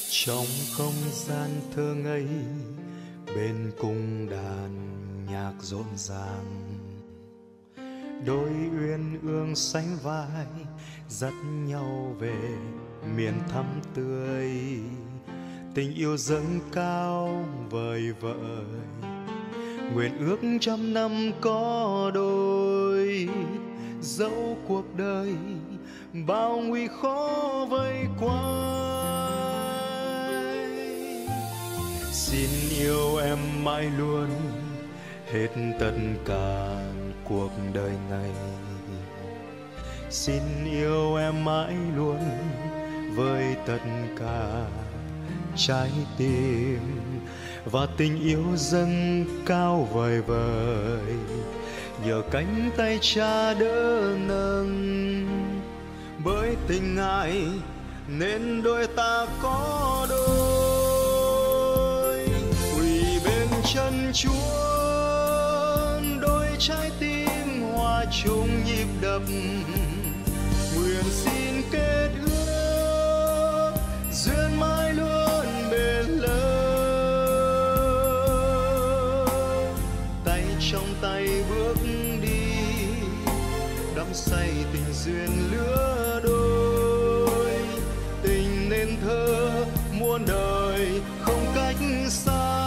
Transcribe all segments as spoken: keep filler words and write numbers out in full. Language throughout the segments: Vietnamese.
Trong không gian thơ ngây, bên cung đàn nhạc rộn ràng, đôi uyên ương sánh vai dắt nhau về miền thắm tươi. Tình yêu dâng cao vời vợi, nguyện ước trăm năm có đôi. Dẫu cuộc đời bao nguy khó vây quanh, xin yêu em mãi luôn hết tất cả cuộc đời này. Xin yêu em mãi luôn với tất cả trái tim, và tình yêu dâng cao vời vời nhờ cánh tay cha đỡ nâng. Bởi tình Ngài nên đôi ta có đôi, quỳ bên chân Chúa đôi trái tim hòa chung nhịp đập. Nguyện xin kết ước duyên mãi luôn bền lâu, tay trong tay bước đi đắm say tình duyên lứa đôi. Tình nên thơ muôn đời không cách xa,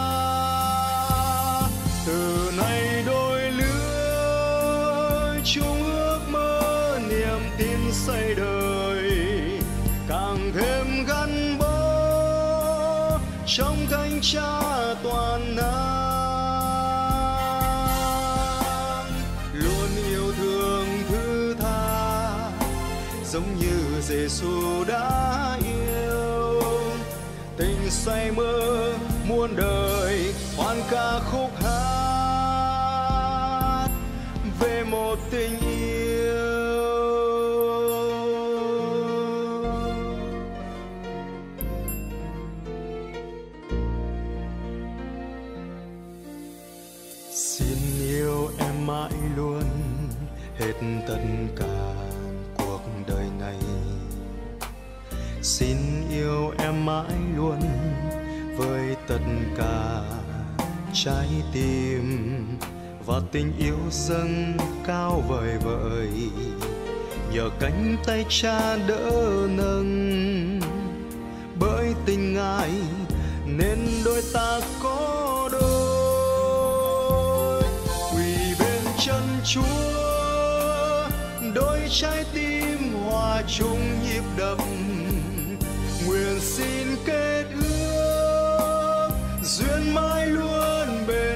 từ nay đôi lứa chung ước mơ niềm tin xây đời, càng thêm gắn bó trong cánh cha toàn năng. Luôn yêu thương thứ tha giống như Giêsu đã yêu, tình say mơ muôn đời hoan ca khúc hát về một tình yêu. Xin yêu em mãi luôn hết tất cả cuộc đời này. Xin yêu em mãi luôn với tất cả trái tim, và tình yêu dâng cao vời vợi nhờ cánh tay cha đỡ nâng. Bởi tình Ngài nên đôi ta có đôi, quỳ bên chân Chúa đôi trái tim hòa chung nhịp đập. Nguyện xin kết ước duyên mãi luôn bền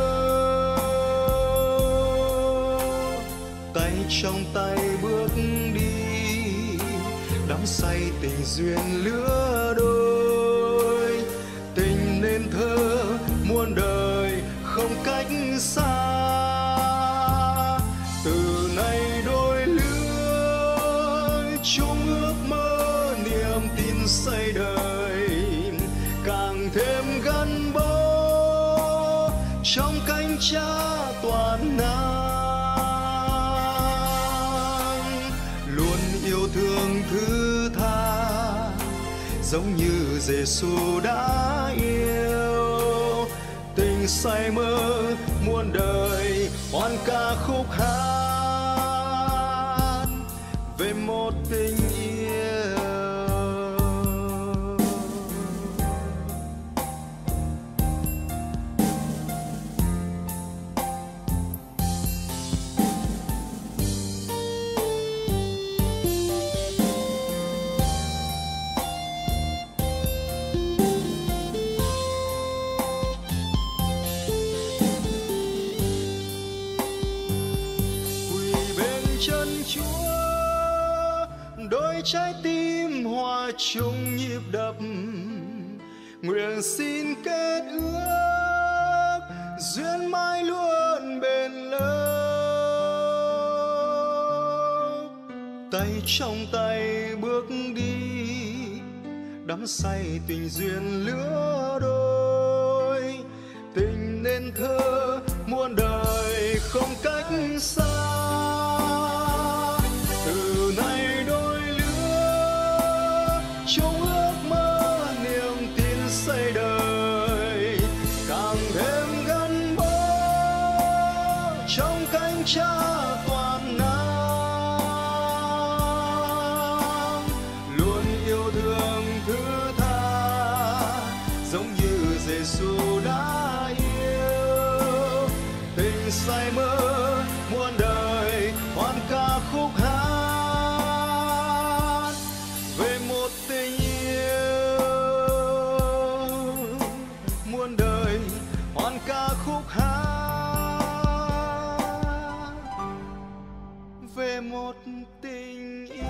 lâu, tay trong tay bước đi đắm say tình duyên lứa đôi. Tình nên thơ muôn đời không cách xa, từ nay đôi lứa chung ước mơ niềm tin xây đời, càng thêm gắn bó trong cánh cha toàn năng. Luôn yêu thương thứ tha giống như Giêsu đã yêu, tình say mơ muôn đời hoan ca khúc hát về một tình yêu. Đôi trái tim hòa chung nhịp đập. Nguyện xin kết ước duyên mãi luôn bền lâu, tay trong tay bước đi đắm say tình duyên lứa đôi. Tình nên thơ muôn đời không cách xa, từ nay đôi lứa chung ước mơ niềm cánh cha toàn năng, luôn yêu thương thứ tha giống như Giêsu đã yêu. Tình say mơ muôn đời hoan ca khúc hát về một tình yêu, muôn đời hoan ca khúc hát về một tình yêu.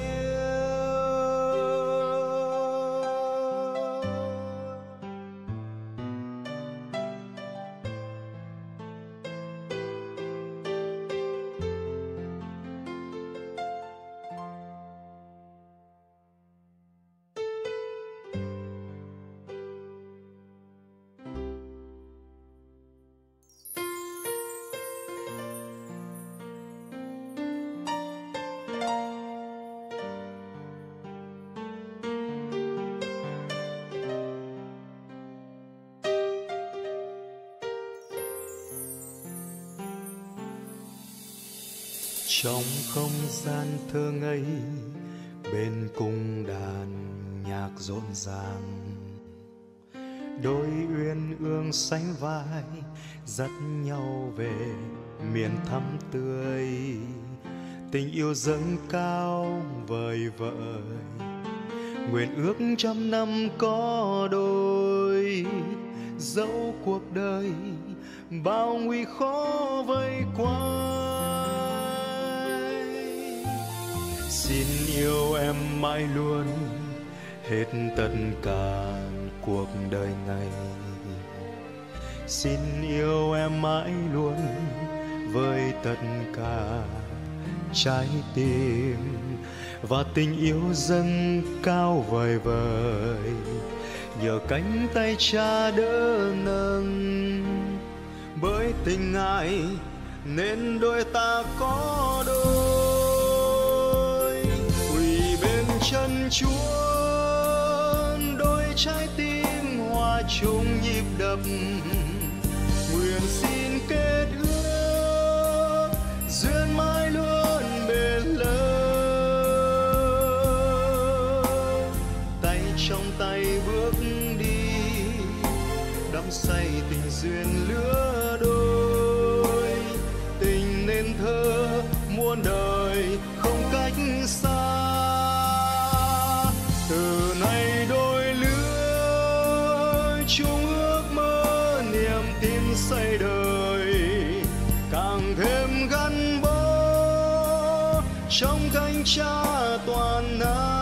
Trong không gian thơ ngây, bên cung đàn nhạc rộn ràng, đôi uyên ương sánh vai dắt nhau về miền thắm tươi. Tình yêu dâng cao vời vợi, nguyện ước trăm năm có đôi. Dẫu cuộc đời bao nguy khó vây quanh, xin yêu em mãi luôn hết tất cả cuộc đời này. Xin yêu em mãi luôn với tất cả trái tim, và tình yêu dâng cao vời vời nhờ cánh tay cha đỡ nâng. Bởi tình Ngài nên đôi ta có đôi, quỳ bên chân Chúa đôi trái tim hòa chung nhịp đập. Nguyện xin kết ước duyên mãi luôn bền lâu, tay trong tay bước đi đắm say tình duyên lứa đôi. Tình nên thơ muôn đời không cách xa, từ nay đôi lứa chung ước mơ niềm tin xây đời, càng thêm gắn bó trong cánh cha toàn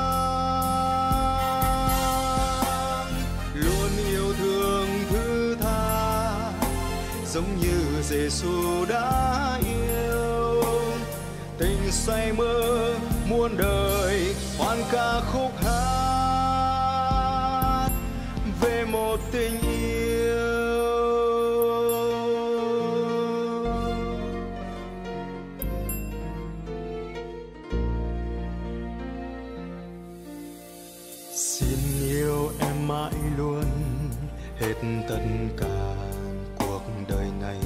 năng. Luôn yêu thương thứ tha giống như Giêsu đã yêu. Tình say mơ muôn đời hoan ca khúc hát về một tình yêu. Xin yêu em mãi luôn hết tất cả cuộc đời này.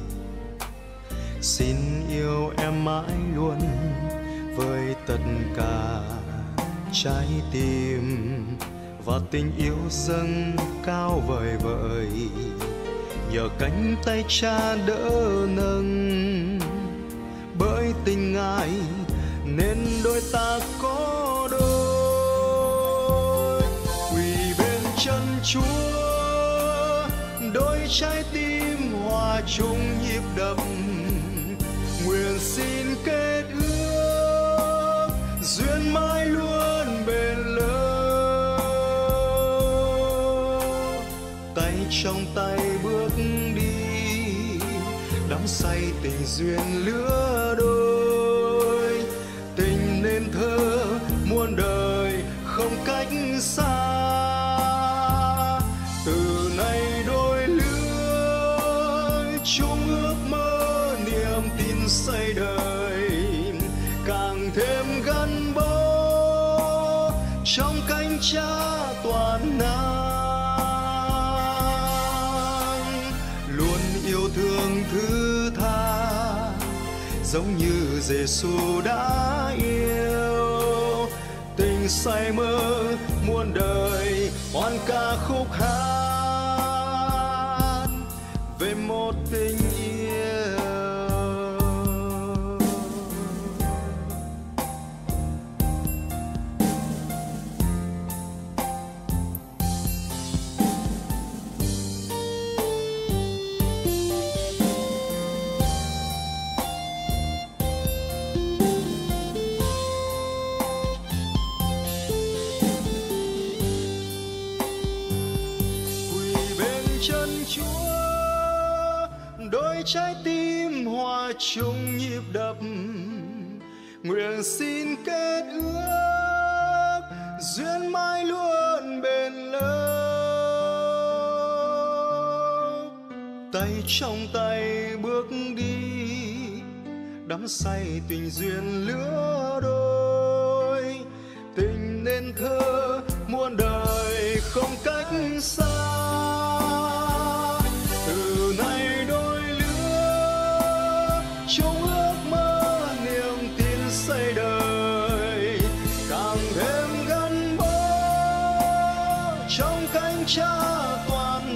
Xin yêu em mãi luôn với tất cả trái tim, và tình yêu dâng cao vời vợi nhờ cánh tay cha đỡ nâng. Bởi tình Ngài nên đôi ta có đôi, quỳ bên chân Chúa đôi trái tim hòa chung nhịp đập. Nguyện xin kết ước duyên mãi luôn bền lâu, tay trong tay bước đi đắm say tình duyên lứa đôi. Tình nên thơ muôn đời không cách xa, từ nay đôi lứa chung ước mơ niềm tin xây đời, càng thêm gắn bó trong cánh cha toàn năng. Luôn yêu thương thứ tha giống như Giêsu đã yêu. Tình say mơ muôn đời, hoan ca khúc hát về một tình yêu. Đôi trái tim hòa chung nhịp đập, nguyện xin kết ước duyên mãi luôn bền lâu. Tay trong tay bước đi, đắm say tình duyên lứa đôi. Tình nên thơ muôn đời không cách xa. Từ nay đôi lứa chung ước mơ niềm tin xây đời, càng thêm gắn bó trong cánh cha toàn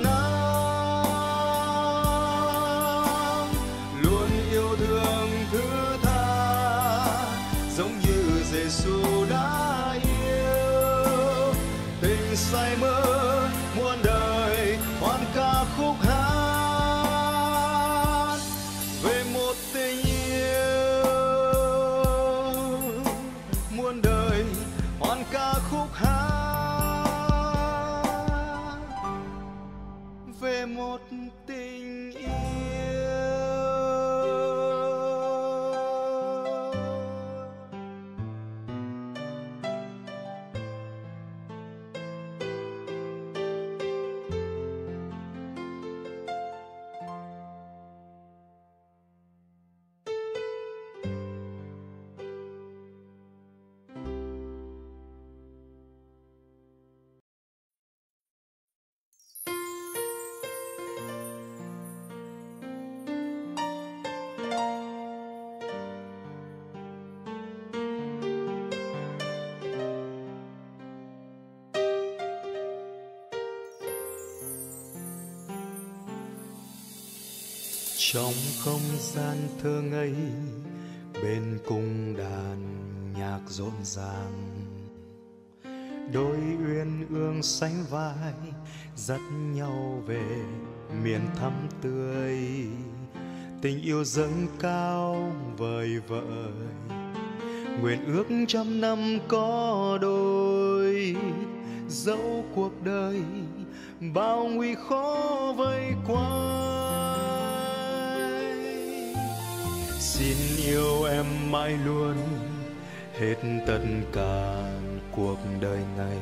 năng. Luôn yêu thương thứ tha giống như Giêsu đã yêu. Tình say mơ muôn đời, hoan ca khúc hát về một tình yêu. Muôn đời hoan ca khúc hát về một tình yêu. Trong không gian thơ ngây, bên cung đàn nhạc rộn ràng, đôi uyên ương sánh vai dắt nhau về miền thắm tươi. Tình yêu dâng cao vời vợi, nguyện ước trăm năm có đôi. Dẫu cuộc đời bao nguy khó vây quanh, xin yêu em mãi luôn hết tất cả cuộc đời này.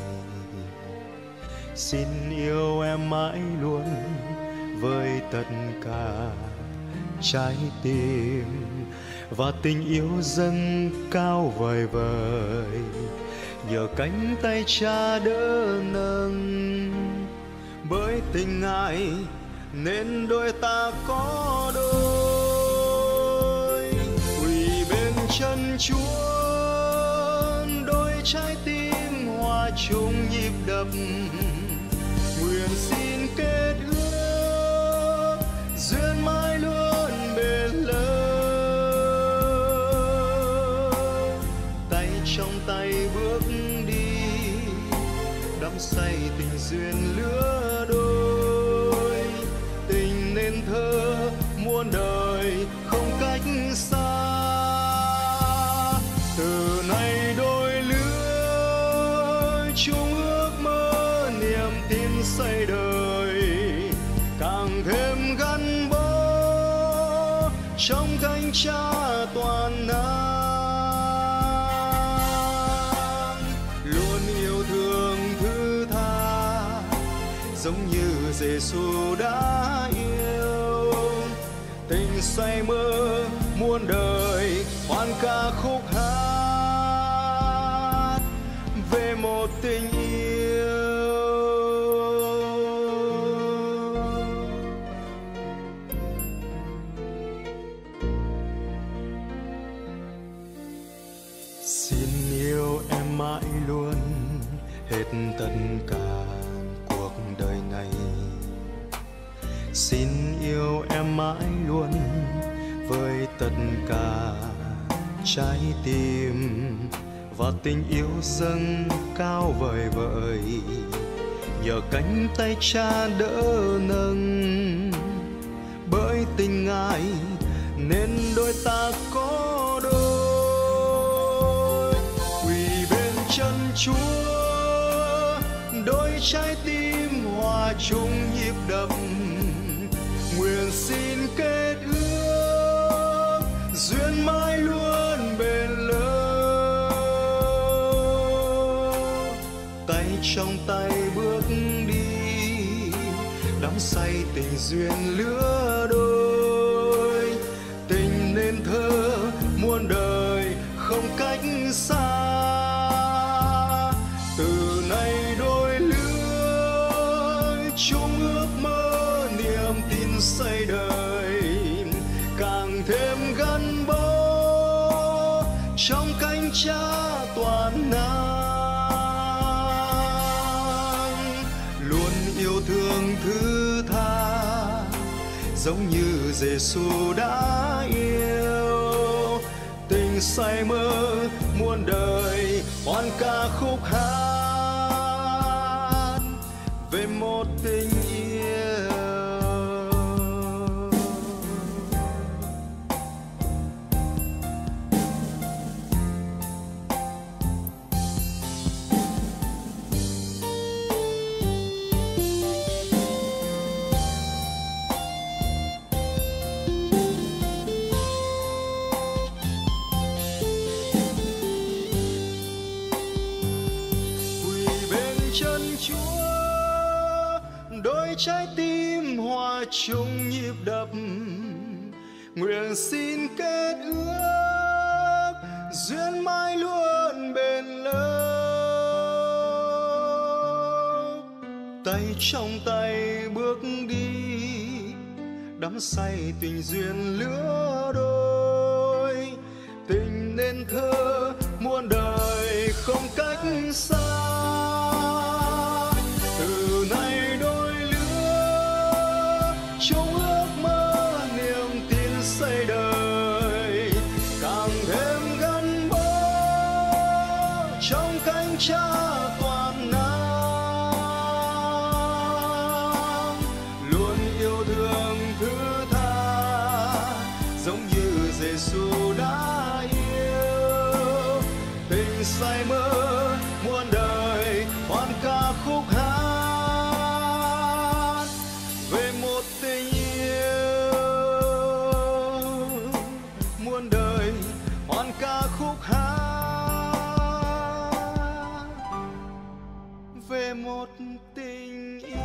Xin yêu em mãi luôn với tất cả trái tim, và tình yêu dâng cao vời vời nhờ cánh tay cha đỡ nâng. Bởi tình Ngài nên đôi ta có đôi, quỳ bên chân Chúa đôi trái tim hòa chung nhịp đập. Nguyện xin kết ước duyên mãi luôn bền lâu. Tay trong tay bước đi, đắm say tình duyên lứa đôi. Tình nên thơ muôn đời không cách xa. Từ nay đôi lứa chung ước mơ niềm tin xây đời, càng thêm gắn bó trong cánh cha toàn năng. Luôn yêu thương thứ tha giống như Giêsu đã yêu. Tình say mơ muôn đời, hoan ca khúc hát về một tình yêu. Xin yêu em mãi luôn hết tất cả cuộc đời này. Xin yêu em mãi luôn với tất cả trái tim và tình yêu dâng cao vời vợi. Nhờ cánh tay cha đỡ nâng, bởi tình Ngài nên đôi ta có đôi. Quỳ bên chân Chúa, đôi trái tim hòa chung nhịp đập, nguyện xin kết ước duyên mãi luôn bền lâu. Tay trong tay bước đi, đắm say tình duyên lứa đôi. Tình nên thơ muôn đời không cách xa. Từ nay đôi lứa chung ước mơ niềm tin xây đời, càng thêm gắn bó trong cánh cha toàn năng. Luôn yêu thương thứ tha giống như Giêsu đã yêu. Tình say mơ muôn đời oan ca khúc hát về một tình yêu. Đôi trái tim hòa chung nhịp đập, nguyện xin kết ước duyên mãi luôn bền lâu. Tay trong tay bước đi, đắm say tình duyên lứa đôi. Tình nên thơ muôn đời không cách xa. Từ nay đôi lứa chung ước mơ niềm tin xây đời, càng thêm gắn bó trong cánh cha toàn năng. Luôn yêu thương thứ tha giống như Giêsu đã yêu. Tình say mơ muôn đời oan ca khúc hát về một tình yêu. Muôn đời oan ca khúc hát về một tình yêu.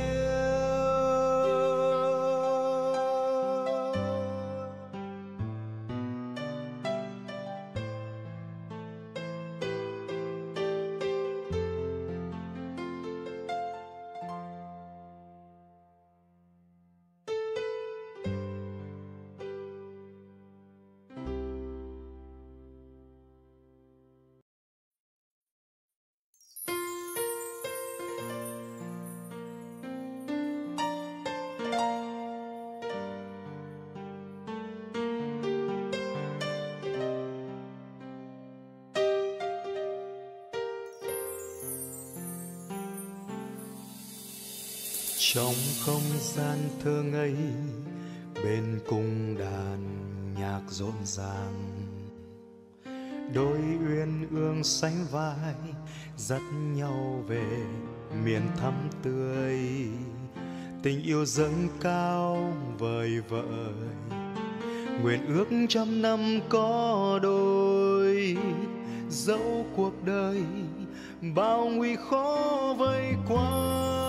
Trong không gian thơ ngây, bên cung đàn nhạc rộn ràng, đôi uyên ương sánh vai dắt nhau về miền thắm tươi. Tình yêu dâng cao vời vợi, nguyện ước trăm năm có đôi. Dẫu cuộc đời bao nguy khó vây quanh,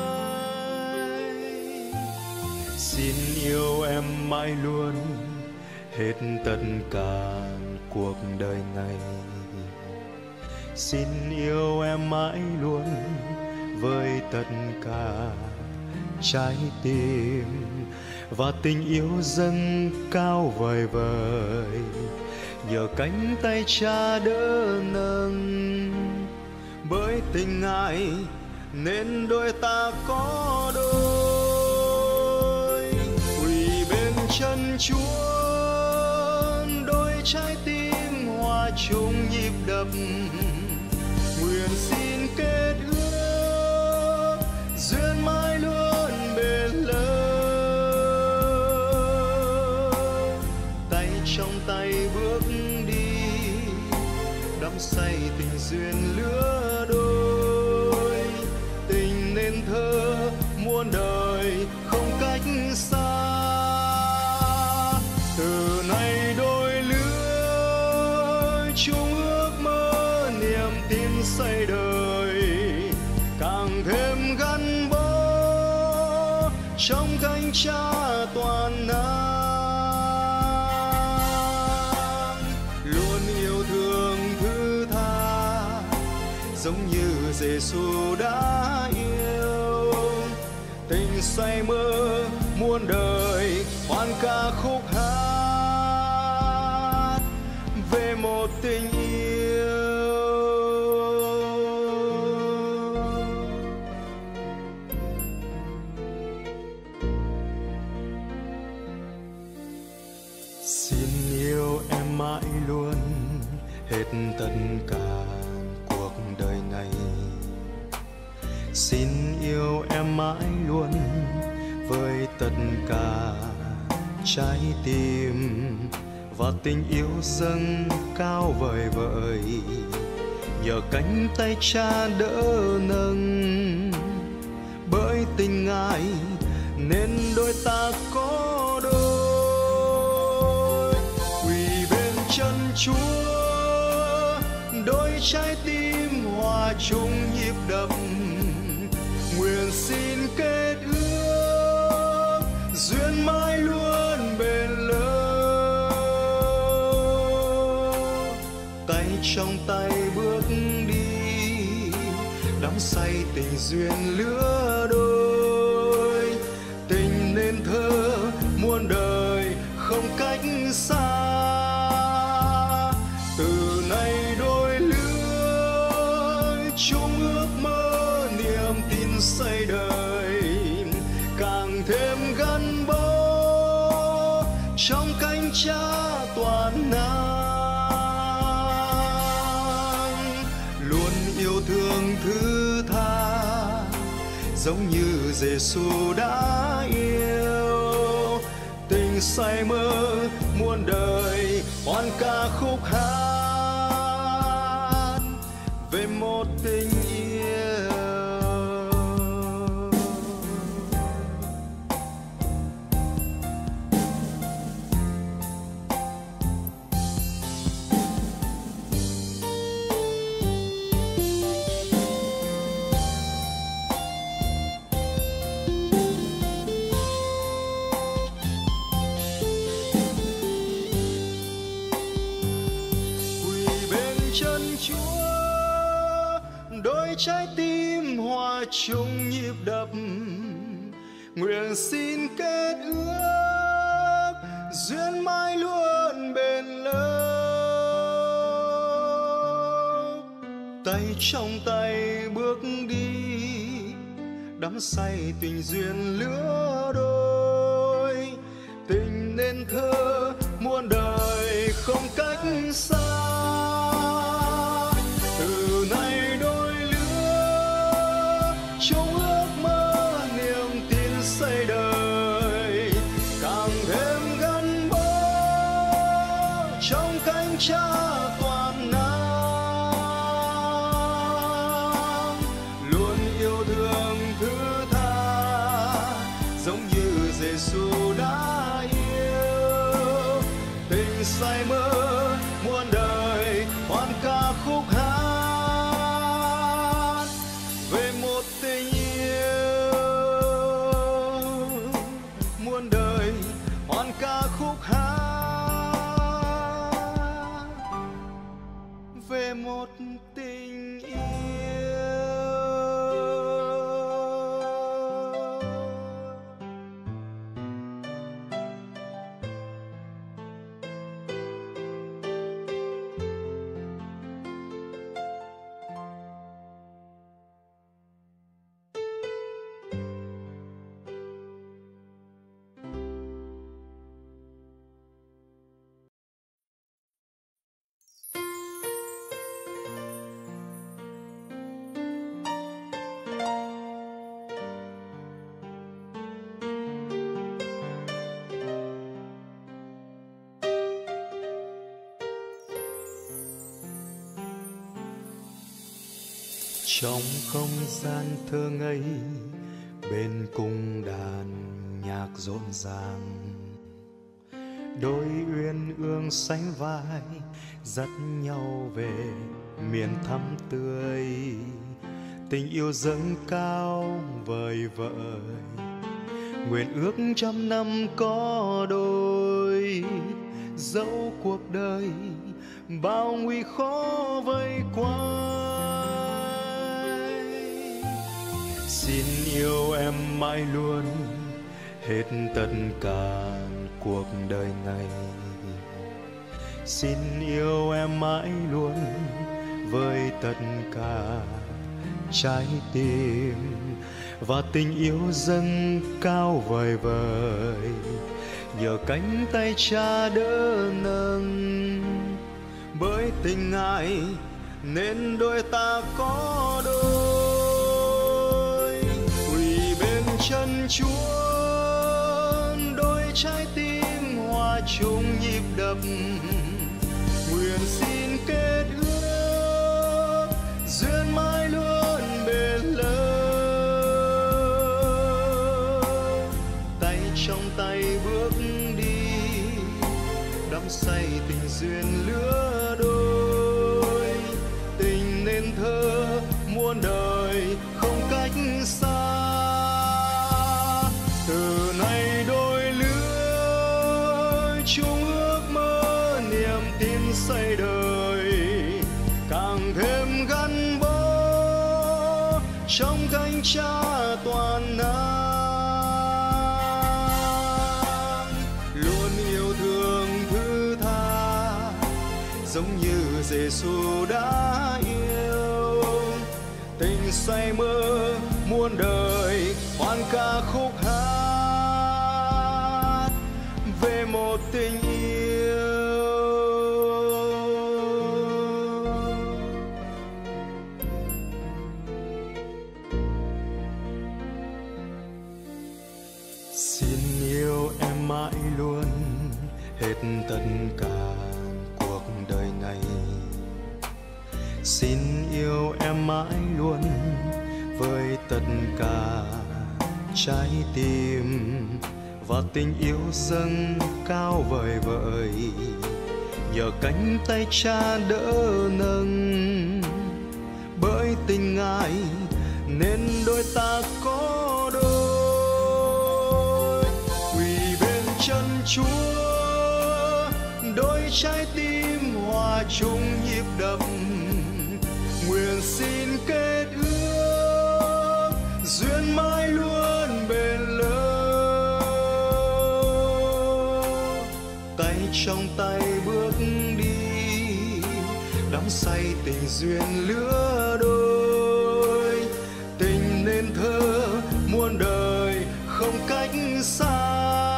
xin yêu em mãi luôn hết tất cả cuộc đời này. Xin yêu em mãi luôn với tất cả trái tim và tình yêu dâng cao vời vợi. nhờ cánh tay cha đỡ nâng. Bởi tình Ngài nên đôi ta có đôi, quỳ bên chân Chúa, đôi trái tim hòa chung nhịp đập. Nguyện xin kết ước duyên mãi luôn bền lâu, tay trong tay bước đi, đắm say tình duyên lứa đôi. Tình nên thơ muôn đời không cách xa, từ nay đôi lứa chung ước mơ niềm tin xây đời, càng thêm gắn bó trong cánh cha toàn năng. Luôn yêu thương thứ tha giống như Giêsu đã yêu, tình say mơ muôn đời hoan ca khúc hát về một tình yêu. Xin yêu em mãi luôn hết tất cả cuộc đời này. Xin yêu em mãi luôn với tất cả trái tim, và tình yêu dâng cao vời vợi, nhờ cánh tay cha đỡ nâng. Bởi tình Ngài nên đôi ta có đôi, quỳ bên chân Chúa, đôi trái tim hòa chung nhịp đập. Nguyện xin kết ước duyên mãi luôn bền lâu, tay trong tay bước đi, đắm say tình duyên lứa đôi. Tình nên thơ muôn đời không cách xa, từ nay đôi lứa chung ước mơ niềm tin xây đời, càng thêm gắn bó trong cánh cha toàn năng. Luôn yêu thương thứ tha giống như Giêsu đã yêu, tình say mơ muôn đời hoan ca khúc hát về một tình yêu. Chân Chúa, đôi trái tim hòa chung nhịp đập. Nguyện xin kết ước duyên mãi luôn bền lâu, tay trong tay bước đi, đắm say tình duyên lứa đôi. Tình nên thơ muôn đời không cách xa, từ nay đôi lứa chung ước mơ niềm tin xây đời, càng thêm gắn bó trong cánh cha toàn năng. Luôn yêu thương thứ tha giống như Giêsu đã yêu, tình say mơ muôn đời hoan ca khúc hát về một tình yêu. Muôn đời hoan ca khúc hát về một tình yêu. Trong không gian thơ ngây, bên cung đàn nhạc rộn ràng, đôi uyên ương sánh vai dắt nhau về miền thắm tươi. Tình yêu dâng cao vời vợi, nguyện ước trăm năm có đôi. Dẫu cuộc đời bao nguy khó vây quanh, xin yêu em mãi luôn hết tất cả cuộc đời này. Xin yêu em mãi luôn với tất cả trái tim, và tình yêu dâng cao vời vời nhờ cánh tay cha đỡ nâng. Bởi tình Ngài nên đôi ta có đôi, quỳ bên chân Chúa đôi trái tim hòa chung nhịp đập. Nguyện xin kết ước duyên mãi luôn bền lâu, tay trong tay bước đi đắm say tình duyên lứa đôi. Tình nên thơ muôn đời không cách xa, từ nay đôi lứa chung ước mơ niềm tin xây đời, càng thêm gắn bó trong cánh cha toàn năng. Luôn yêu thương thứ tha giống như Giêsu đã yêu, tình say mơ muôn đời hoan ca khúc hát về một tình yêu. Xin yêu em mãi luôn hết tất cả cuộc đời này. Xin yêu em mãi luôn với tất cả trái tim, và tình yêu dâng cao vời vợi nhờ cánh tay cha đỡ nâng. Bởi tình Ngài nên đôi ta có đôi, quỳ bên chân Chúa đôi trái tim hòa chung nhịp đập. Nguyện xin kết ước duyên mãi luôn bền lâu, tay trong tay bước đi đắm say tình duyên lứa đôi. Tình nên thơ muôn đời không cách xa,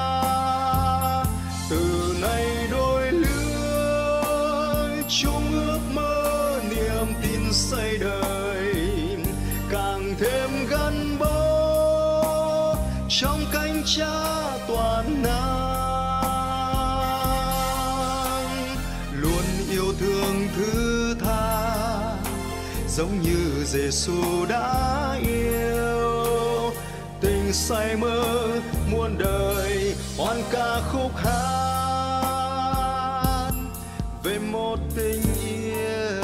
từ nay đôi lứa chung ước mơ niềm tin xây đời, càng thêm gắn bó trong cánh cha toàn năng. Luôn yêu thương thứ tha giống như Giêsu đã yêu, tình say mơ muôn đời hoan ca khúc hát về một tình yêu.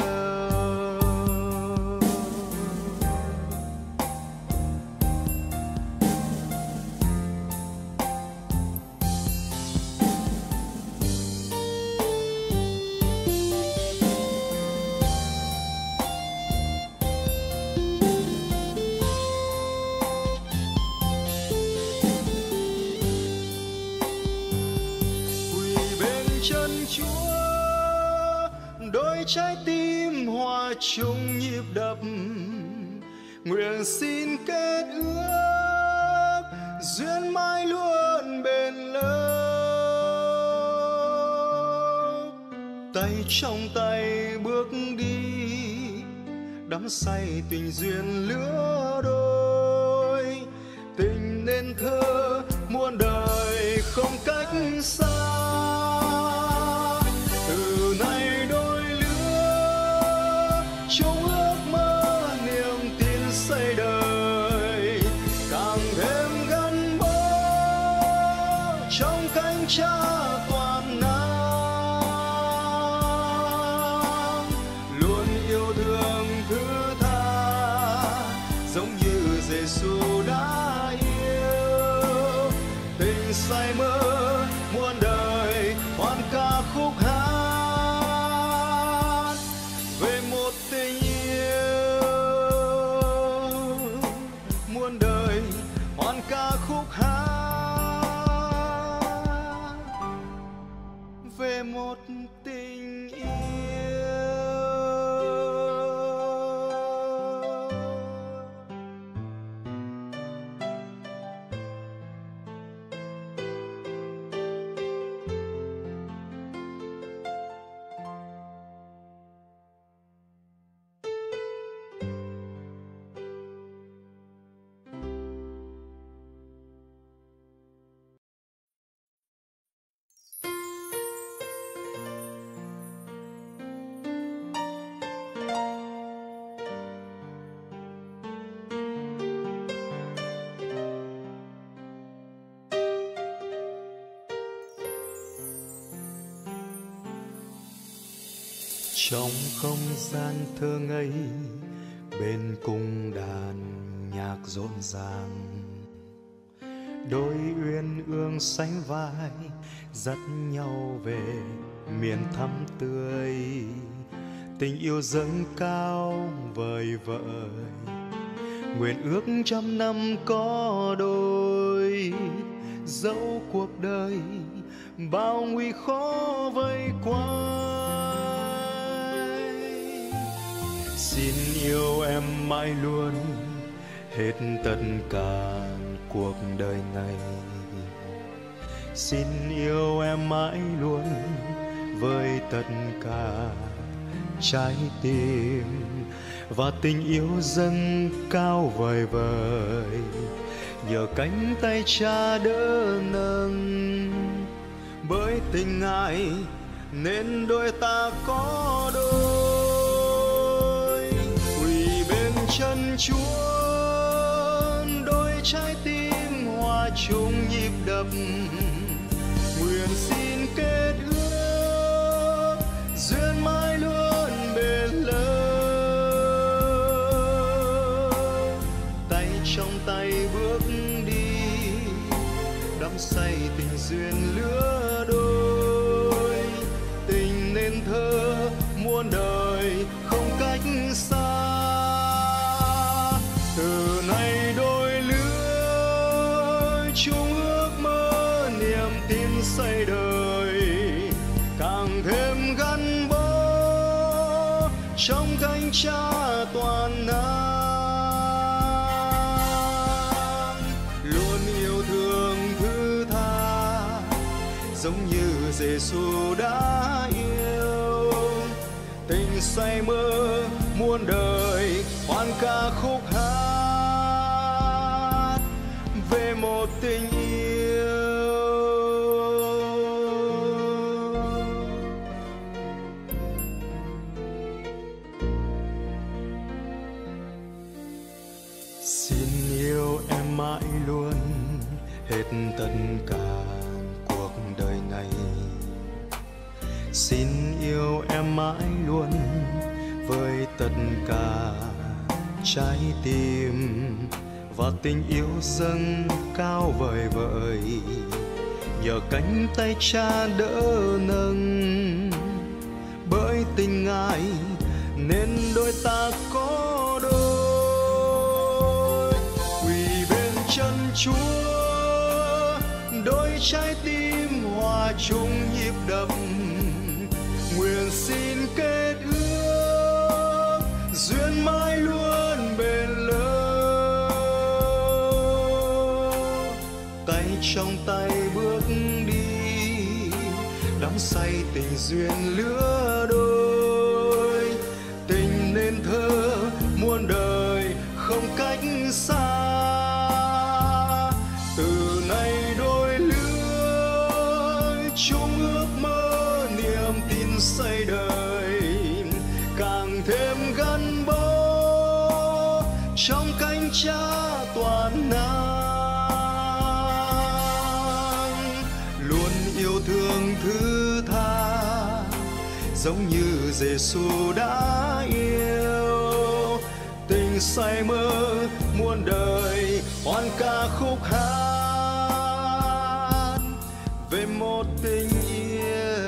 Chân Chúa đôi trái tim hòa chung nhịp đập. Nguyện xin kết ước duyên mãi luôn bền lâu, tay trong tay bước đi đắm say tình duyên lứa đôi. Tình nên thơ muôn đời không cách xa, từ nay đôi lứa chung ước mơ niềm cánh cha toàn năng, luôn yêu thương thứ tha giống như Giêsu đã yêu. Tình say mơ muôn đời hoan ca khúc hát về một tình yêu muôn đời hoan ca khúc hát về một tình yêu. Trong không gian thơ ngây bên cung đàn nhạc rộn ràng, đôi uyên ương sánh vai dắt nhau về miền thắm tươi. Tình yêu dâng cao vời vợi, nguyện ước trăm năm có đôi. Dẫu cuộc đời bao nguy khó vây quanh, xin yêu em mãi luôn hết tất cả cuộc đời này. Xin yêu em mãi luôn với tất cả trái tim, và tình yêu dâng cao vời vời nhờ cánh tay cha đỡ nâng. Bởi tình Ngài nên đôi ta có đôi, quỳ bên chân Chúa đôi trái tim hòa chung nhịp đập. Nguyện xin kết ước duyên mãi luôn bền lâu, tay trong tay bước đi đắm say tình duyên lứa đôi. Tình nên thơ muôn đời không cách xa, từ nay đôi lứa chung ước mơ niềm tin xây đời, càng thêm gắn bó trong cánh cha toàn năng. Luôn yêu thương thứ tha giống như Giêsu đã yêu. Tình say mơ muôn đời hoan ca khúc hát về một tình yêu. Xin yêu em mãi luôn hết tất cả cuộc đời này. Xin yêu em mãi luôn với tất cả trái tim, và tình yêu dâng cao vời vợi nhờ cánh tay cha đỡ nâng. Bởi tình Ngài nên đôi ta có đôi, quỳ bên chân Chúa đôi trái tim hòa chung nhịp đập. Nguyện xin kết ước duyên mãi luôn bền lâu, tay trong tay bước đi đắm say tình duyên lứa đôi. Tình nên thơ muôn đời không cách xa, từ nay đôi lứa chung ước mơ niềm tin xây đời, càng thêm gắn bó trong cánh cha toàn năng. Luôn giống như Giêsu đã yêu. Tình say mơ muôn đời, hoan ca khúc hát về một tình yêu.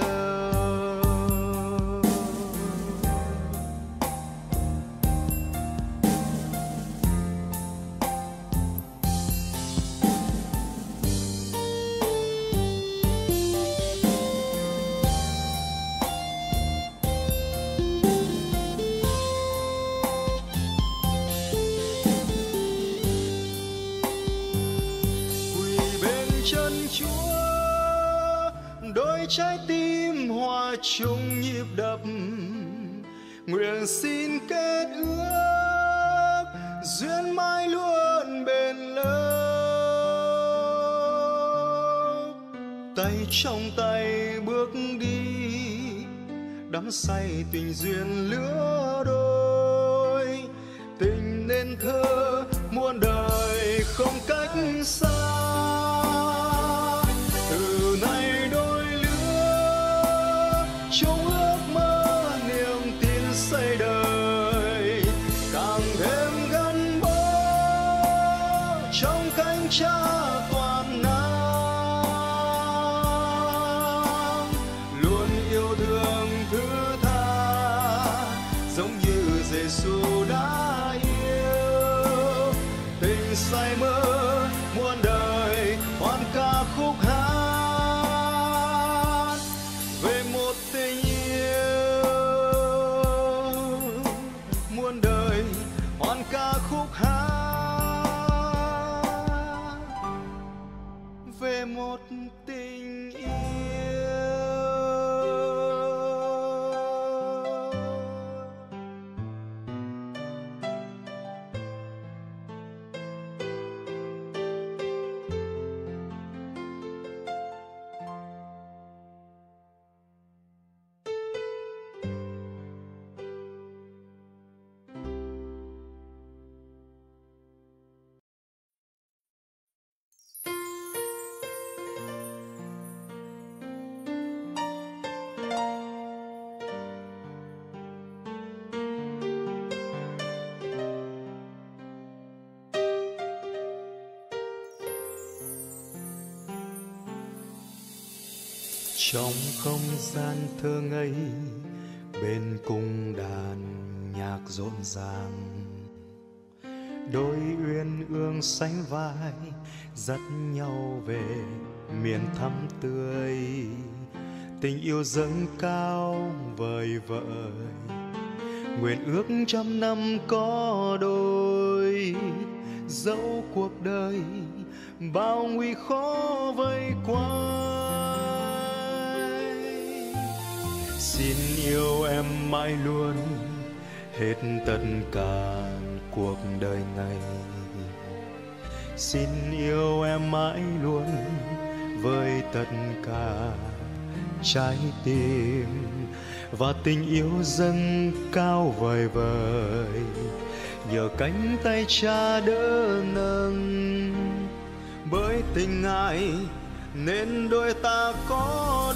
Đôi trái tim hòa chung nhịp đập, nguyện xin kết ước duyên mãi luôn bền lâu. Tay trong tay bước đi, đắm say tình duyên lứa đôi. Tình nên thơ muôn đời không cách xa. Từ nay đôi lứa chung ước mơ, niềm tin xây đời càng thêm gắn bó trong cánh cha toàn năng. Luôn yêu thương thứ tha giống như Giêsu đã yêu. Tình say mơ muôn đời, hoan ca khúc hát về một tình yêu. Muôn đời hoan ca khúc hát về một tình yêu. Trong không gian thơ ngây, bên cung đàn nhạc rộn ràng, đôi uyên ương sánh vai dắt nhau về miền thắm tươi. Tình yêu dâng cao vời vợi, nguyện ước trăm năm có đôi. Dẫu cuộc đời bao nguy khó vây quanh, xin yêu em mãi luôn hết tất cả cuộc đời này. Xin yêu em mãi luôn với tất cả trái tim, và tình yêu dâng cao vời vời nhờ cánh tay cha đỡ nâng. Bởi tình Ngài nên đôi ta có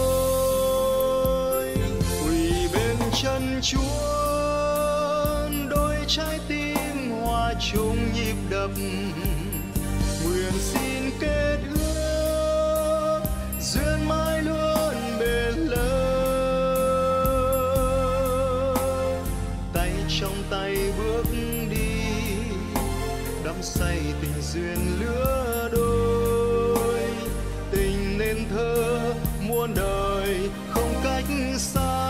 đôi, quỳ bên chân Chúa, đôi trái tim hòa chung nhịp đập. Nguyện xin kết ước duyên mãi luôn bền lâu. Tay trong tay bước đi, đắm say tình duyên lứa đôi. Tình nên thơ muôn đời không cách xa.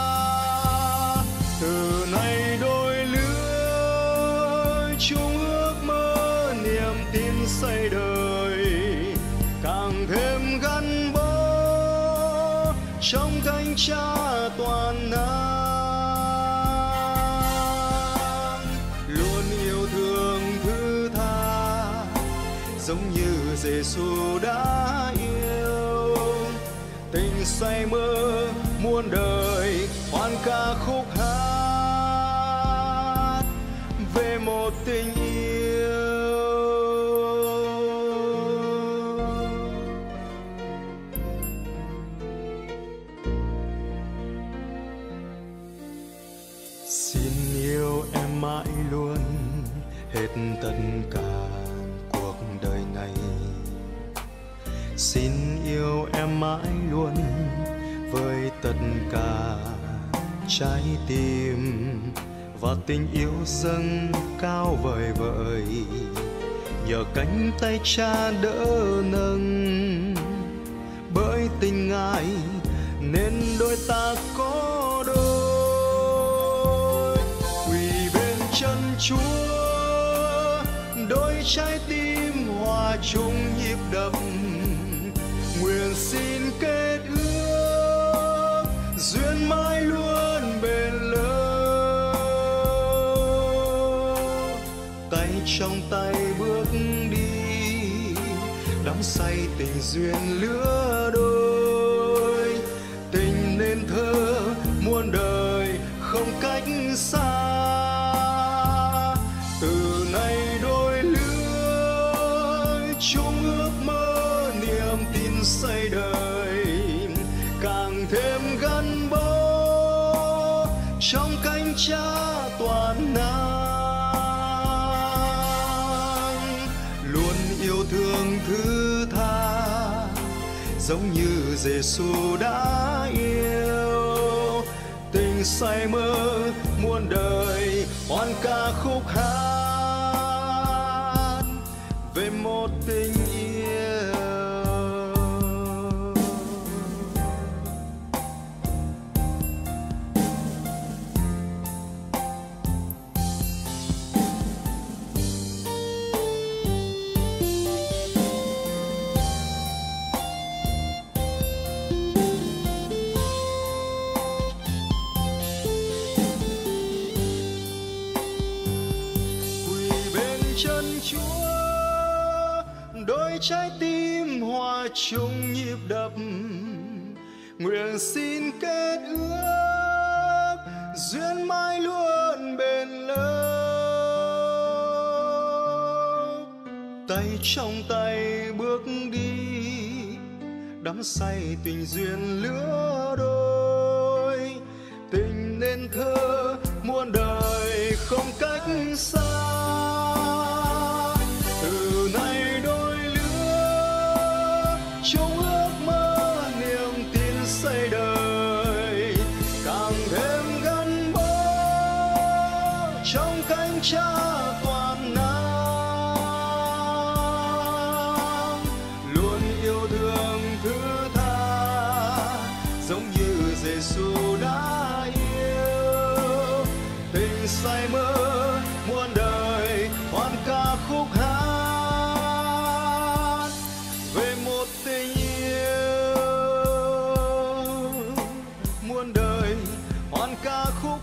Từ nay đôi lứa chung ước mơ, niềm tin xây đời càng thêm gắn bó trong cánh cha toàn năng. Luôn yêu thương thứ tha giống như Giêsu đã yêu. Tình say mơ muôn đời, hoan ca khúc hát về một tình yêu. em mãi luôn hết tất cả cuộc đời này. Xin yêu em mãi luôn với tất cả trái tim, và tình yêu dâng cao vời vợi, nhờ cánh tay cha đỡ nâng. Bởi tình Ngài nên đôi ta có đôi, quỳ bên chân Chúa, đôi trái tim hòa chung nhịp đập. Nguyện xin kết ước duyên mãi luôn bền lâu, tay trong tay bước đi, đắm say tình duyên lứa đôi. Tình nên thơ muôn đời không cách xa, từ nay đôi lứa chung ước mơ niềm tin xây đời, càng thêm gắn bó trong cánh cha toàn năng. Luôn yêu thương thứ tha giống như Giêsu đã yêu, tình say mơ muôn đời hoan ca khúc hát về một tình yêu. Đôi trái tim hòa chung nhịp đập, nguyện xin kết ước duyên mãi luôn bền lâu. Tay trong tay bước đi, đắm say tình duyên lứa đôi. Tình nên thơ muôn đời không cách xa, từ nay đôi lứa chung ước mơ niềm tin xây đời, càng thêm gắn bó trong cánh cha toàn năng. Luôn yêu thương thứ tha giống như Giêsu đã yêu, tình say mơ muôn đời hoan ca khúc hát về một tình yêu. Muôn đời hoan ca khúc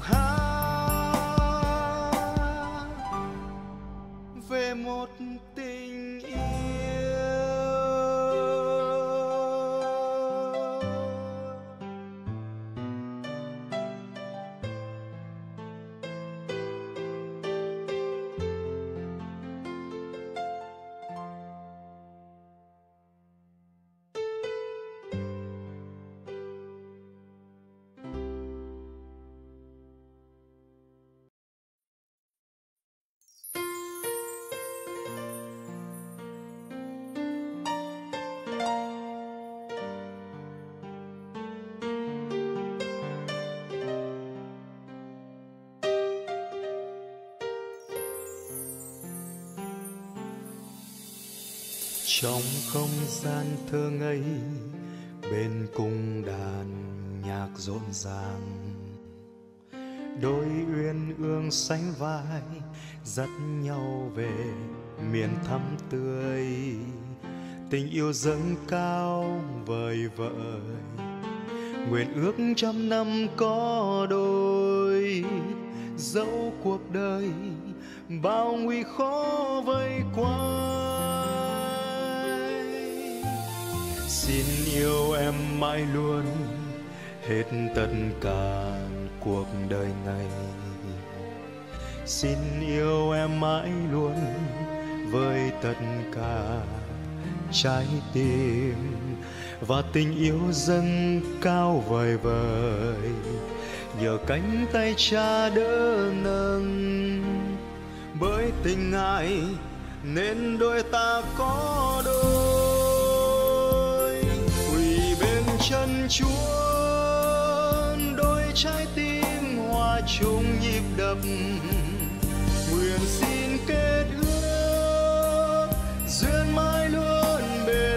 hát về một tình yêu. Trong không gian thơ ngây, bên cung đàn nhạc rộn ràng, đôi uyên ương sánh vai dắt nhau về miền thắm tươi. Tình yêu dâng cao vời vợi, nguyện ước trăm năm có đôi. Dẫu cuộc đời bao nguy khó vây quanh, xin yêu em mãi luôn hết tất cả cuộc đời này. Xin yêu em mãi luôn với tất cả trái tim, và tình yêu dâng cao vời vợi, nhờ cánh tay cha đỡ nâng. bởi tình Ngài nên đôi ta có đôi. Quỳ bên chân Chúa, đôi trái tim hòa chung nhịp đập, nguyện xin kết ước duyên mãi luôn bền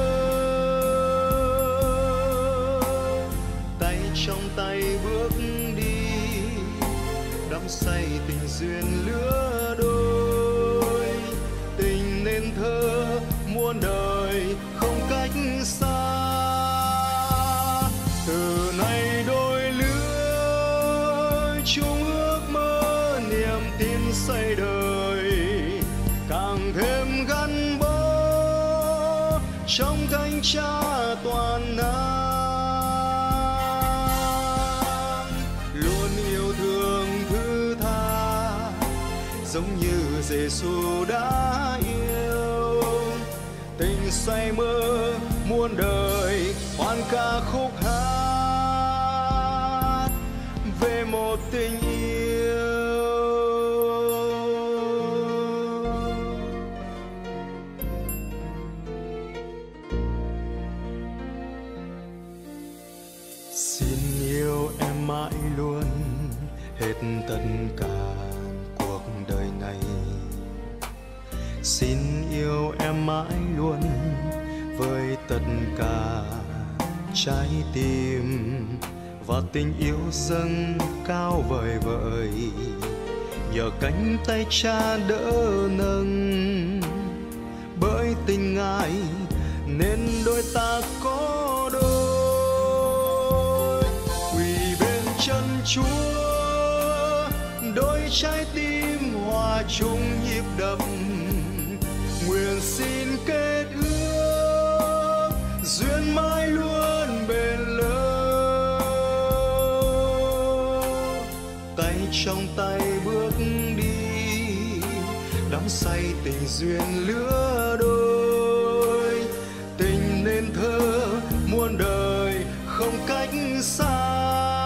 lâu. Tay trong tay bước đi, đắm say tình duyên lứa đôi, tình nên thơ muôn đời không cách xa. Từ nay đôi lứa chung ước mơ niềm tin xây đời, càng thêm gắn bó trong cánh cha toàn năng. Luôn yêu thương thứ tha giống như Giêsu đã yêu, tình say mơ muôn đời hoan ca khúc hát về một tình yêu. Xin yêu em mãi luôn hết tất cả cuộc đời này. Xin yêu em mãi luôn với tất cả trái tim, và tình yêu dâng cao vời vợi nhờ cánh tay cha đỡ nâng. Bởi tình Ngài nên đôi ta có đôi. Quỳ bên chân Chúa, đôi trái tim hòa chung nhịp đập, nguyện xin kết ước duyên mãi luôn bền lâu. Tay trong tay bước đi, đắm say tình duyên lứa đôi, tình nên thơ muôn đời không cách xa.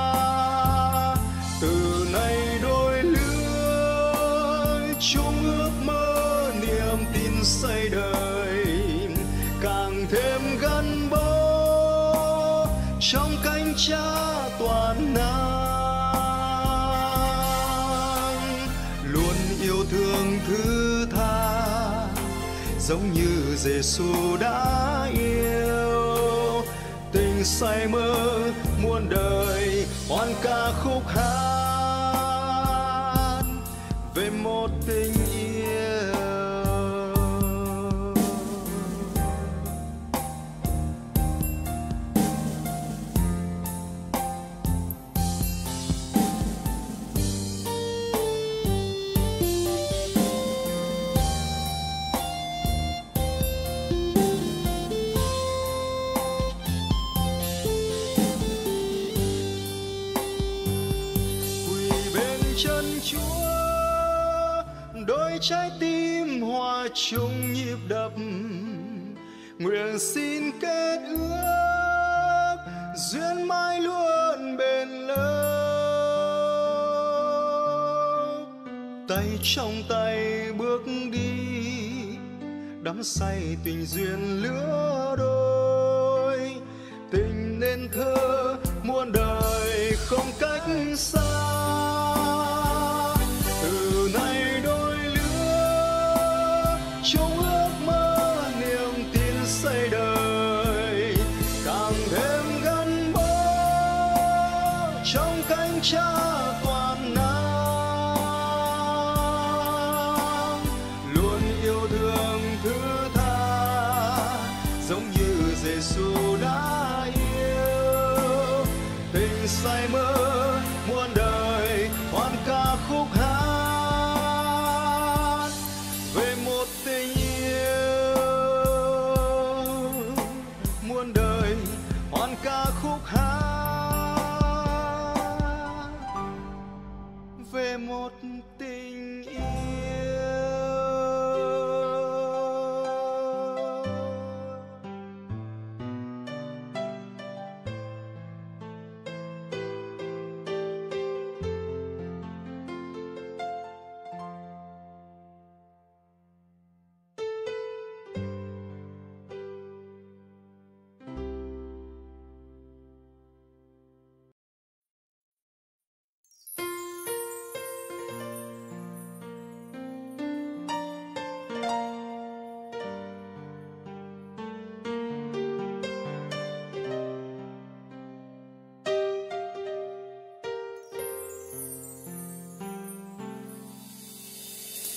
Từ nay đôi lứa chung ước mơ niềm tin xây đời, càng thêm gắn bó trong cánh cha toàn năng. Luôn yêu thương thứ tha giống như Giêsu đã yêu, tình say mơ muôn đời hoan ca khúc hát về một tình yêu. Chân Chúa, đôi trái tim hòa chung nhịp đập, nguyện xin kết ước duyên mãi luôn bền lâu. Tay trong tay bước đi, đắm say tình duyên lứa đôi, tình nên thơ muôn đời không cách xa. Từ nay đôi lứa chung ước mơ niềm tin xây đời, càng thêm gắn bó trong cánh cha toàn năng. Luôn yêu thương thứ tha giống như Giêsu đã yêu, tình say mơ muôn đời hoan ca khúc hát về một tình yêu. Muôn đời hoan ca khúc hát về một tình yêu.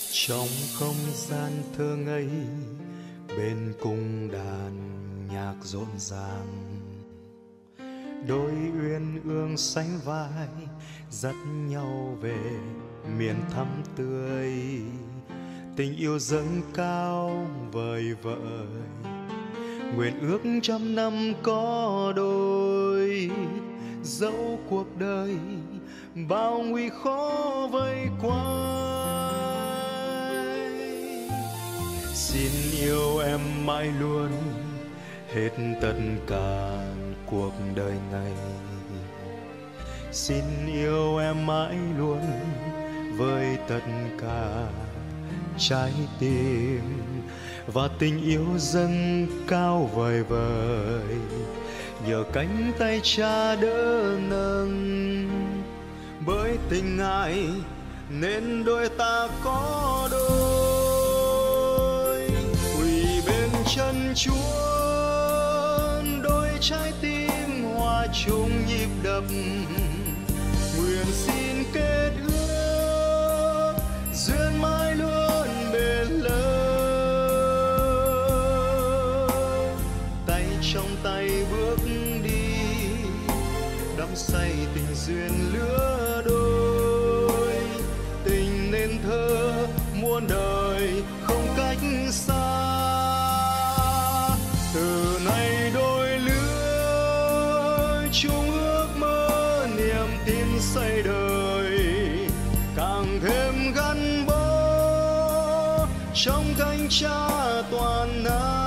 Trong không gian thơ ngây, bên cung đàn nhạc rộn ràng, đôi uyên ương sánh vai dắt nhau về miền thắm tươi. Tình yêu dâng cao vời vợi, nguyện ước trăm năm có đôi. Dẫu cuộc đời bao nguy khó vây quanh, xin yêu em mãi luôn hết tất cả cuộc đời này. Xin yêu em mãi luôn với tất cả trái tim, và tình yêu dâng cao vời vời nhờ cánh tay cha đỡ nâng. Bởi tình Ngài nên đôi ta có đôi, quỳ bên chân Chúa đôi trái tim hòa chung nhịp đập. Nguyện xin kết ước duyên mãi luôn bền lâu, tay trong tay bước đi đắm say tình duyên lứa đôi. Tình nên thơ muôn đời không cách xa, từ nay đôi lứa chung ước mơ niềm tin xây đời, càng thêm gắn bó trong cánh cha toàn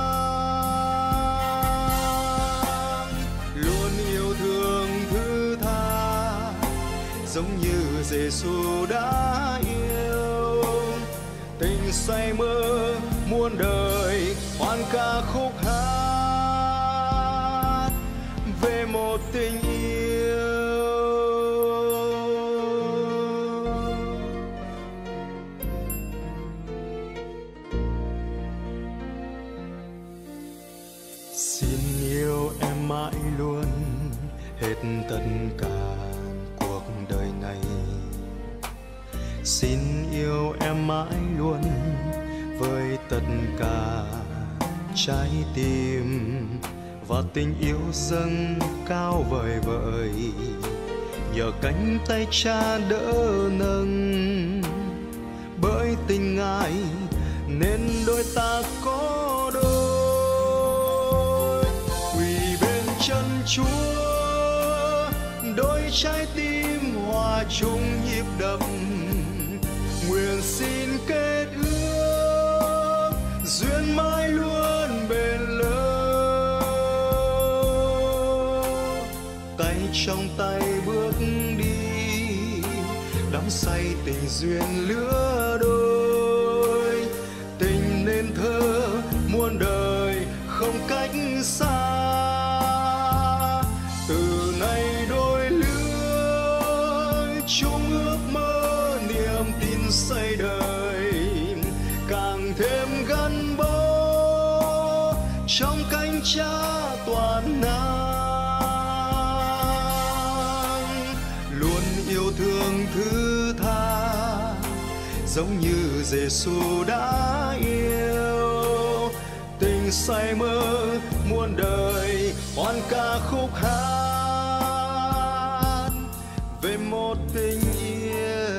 năng. Luôn yêu thương thứ tha giống như Giêsu đã yêu, tình say mơ muôn đời hoan ca khúc hát về một tình yêu. Xin yêu em mãi luôn hết tất cả cuộc đời này. Xin yêu em mãi luôn với tất cả trái tim, và tình yêu dâng cao vời vợi nhờ cánh tay cha đỡ nâng. Bởi tình Ngài nên đôi ta có đôi, quỳ bên chân Chúa đôi trái tim hòa chung nhịp đập. Nguyện xin kết ước duyên mãi luôn bền lâu, tay trong tay bước đi đắm say tình duyên lứa đôi. Tình nên thơ muôn đời không cách xa, từ nay đôi lứa chung ước mơ niềm tin xây đời, càng thêm gắn bó trong cánh cha toàn năng. Luôn yêu thương thứ tha giống như Giêsu đã yêu, tình say mơ muôn đời hoan ca khúc hát về một tình yêu.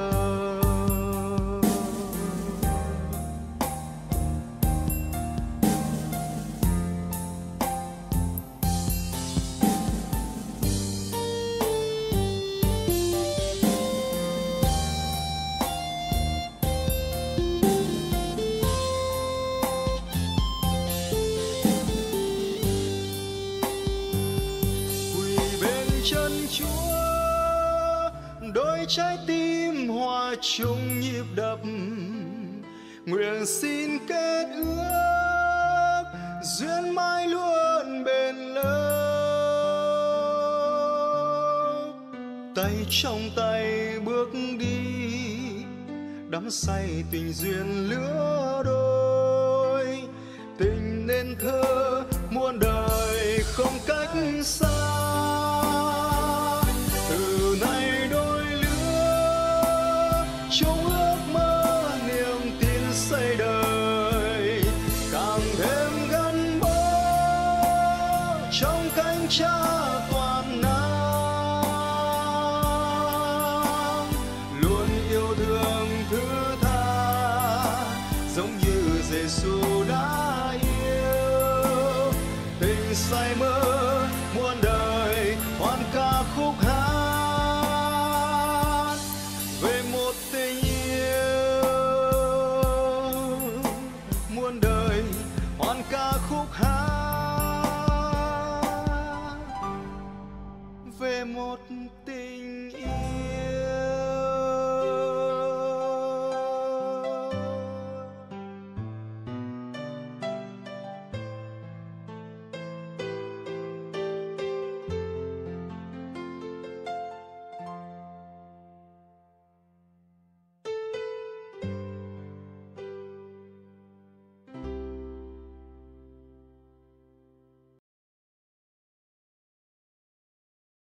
Đôi trái tim hòa chung nhịp đập. Nguyện xin kết ước duyên mãi luôn bền lâu, tay trong tay bước đi đắm say tình duyên lứa đôi. Tình nên thơ muôn đời không cách xa, từ nay đôi lứa chung ước mơ niềm trái